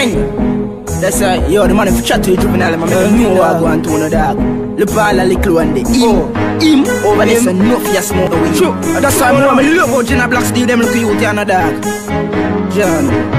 Gang. That's right, yo, the man if you chat to you juvenile, man, make you know what I go and to no dog. Look all a little one day. Him over there, so enough you smoke the weed. True. That's why I love how Jenna Black Steve them look you with no dog. John.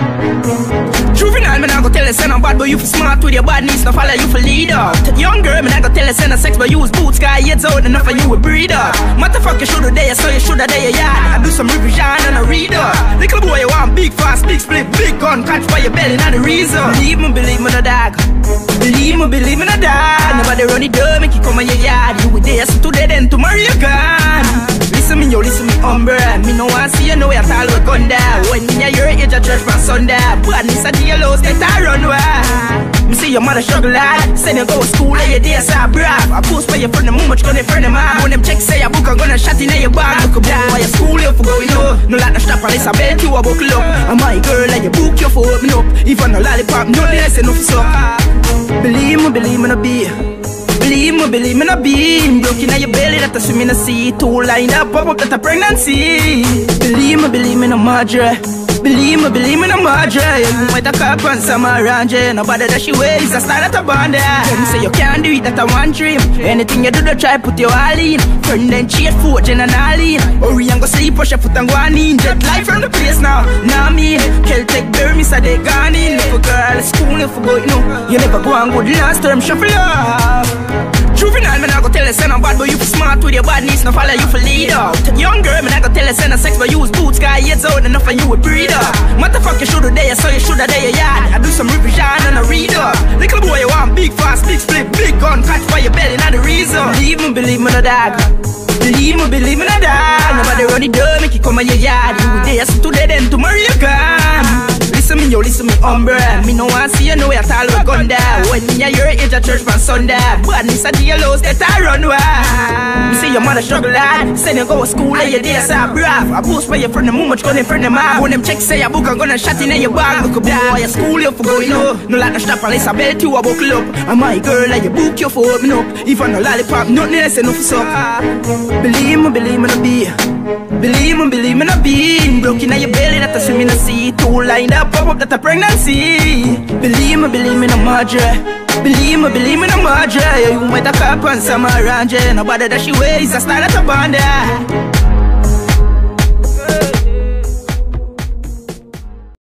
Juvenile, man, I go tell you, son, I'm bad, but you for smart with your badness, no follow you for leader. Young girl, man, I go tell you, son, sex, but you use boots, guy, heads out, enough for you a breeder. Motherfucker, you shoulda there, so you shoulda there, yeah. I do some revision and a reader. Little boy, you want big, fast, big split, big gun, catch for your belly, not the reason. Believe me, no dog. Believe me, no dog. Nobody run it down, make you come on your yard. You with there, so today, then tomorrow you're gone. Listen me, umbre. Me no want see you know you tall with gun there. When me your age a church from Sunday, badness a yellow state I run where. Me see your mother struggle lad. Send you go to school and your days are brave. I post for your friend, how much gonna friend them out. When them check say your book, I'm gonna shot in your bag. Look up why your school you for going up. No like no strap on this, I bet you a buckle up. And my girl like you book you for open up. Even no lollipop, no less enough so. Believe me, no be. Believe me, no beam. Broken in your belly that I swim in the sea. Two lined up, pop up that a pregnancy. Believe me, no Marjorie. Believe me, no Marjorie. You might have cop on some orange. Nobody that she weighs, I start at a band there. You say you can't do it, that I want dream. Anything you do, don't try put your all in. Friend then cheat for Jen and Arlene. Hurry and go sleep, push your foot and go on in. Jet life from the place now, now me. Celtic bear me, so they gone in. If a girl at school, if you go, you know. You never go and good last term, shuffle up. Juvenile, man, I go tell you, son, I'm bad, but you for smart with your badness, no follow you for leader. Young girl, man, I go tell you, son, sex, but you use boots, guy, heads out, enough for you a breeder. Motherfucker, you shoulda there, so you shoulda there, yard. I do some revision and a reader. Little boy, you want big, fast, big split, big gun, catch for your belly, not the reason. Believe me, no dog. Believe me, no dog. Nobody run it down, make you come on your yard. You there, so today, then tomorrow you're gone. Listen me, umbre. Me no want see you know you tall with gun there. When me your age a church from Sunday, badness a yellow state I run where. Me see your mother struggle lad. Send you go to school and your days are brave. I post for your friend, how much gonna friend them out. When them check say your book, I'm gonna shot in your bag. Look up boy, your school you for going up. No like no strap unless I bet you a buckle up. And my girl like you book you for open up. Even no lollipop, nothing else enough for suck. Believe me, no be. Believe me, no be. Broken in your belly that I swim in the sea. Two lined up, pop up that a pregnancy. Believe me, no Marjorie. Believe me, no Marjorie. You might have cop on some orange. Nobody that she weighs, I start at a band there.